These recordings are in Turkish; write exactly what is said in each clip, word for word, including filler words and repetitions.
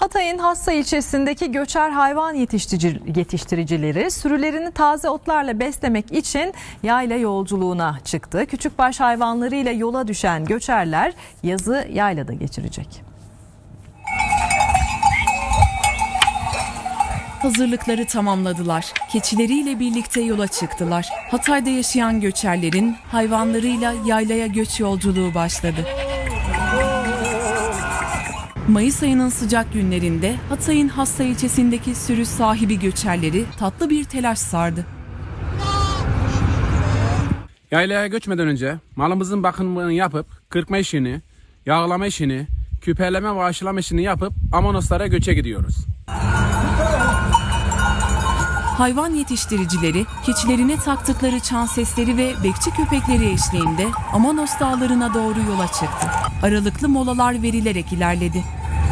Hatay'ın Hassa ilçesindeki göçer hayvan yetiştirici, yetiştiricileri sürülerini taze otlarla beslemek için yayla yolculuğuna çıktı. Küçükbaş hayvanlarıyla yola düşen göçerler yazı yaylada geçirecek. Hazırlıkları tamamladılar. Keçileriyle birlikte yola çıktılar. Hatay'da yaşayan göçerlerin hayvanlarıyla yaylaya göç yolculuğu başladı. Mayıs ayının sıcak günlerinde Hatay'ın Hassa ilçesindeki sürü sahibi göçerleri tatlı bir telaş sardı. Yaylaya göçmeden önce malımızın bakımını yapıp kırpma işini, yağlama işini, küpeleme ve aşılama işini yapıp Amanoslara göçe gidiyoruz. Hayvan yetiştiricileri keçilerine taktıkları çan sesleri ve bekçi köpekleri eşliğinde Amanos dağlarına doğru yola çıktı. Aralıklı molalar verilerek ilerledi.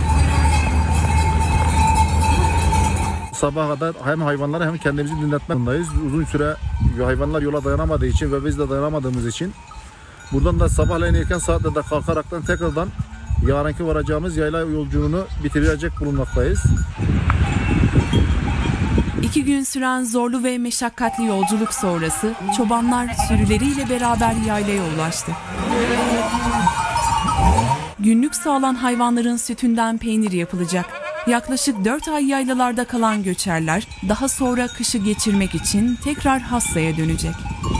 Sabaha kadar hem hayvanlara hem kendimizi dinletmek zorundayız. Uzun süre hayvanlar yola dayanamadığı için ve biz de dayanamadığımız için buradan da sabahleyin erken saatlerde kalkaraktan tekrardan yarınki varacağımız yayla yolculuğunu bitirecek bulunmaktayız. İki gün süren zorlu ve meşakkatli yolculuk sonrası çobanlar sürüleriyle beraber yaylaya ulaştı. Günlük sağılan hayvanların sütünden peynir yapılacak. Yaklaşık dört ay yaylalarda kalan göçerler daha sonra kışı geçirmek için tekrar Hassa'ya dönecek.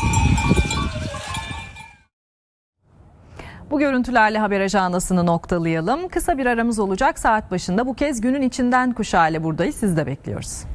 Bu görüntülerle haber ajansını noktalayalım. Kısa bir aramız olacak saat başında. Bu kez günün içinden Kuşağı'yla buradayız. Sizi de bekliyoruz.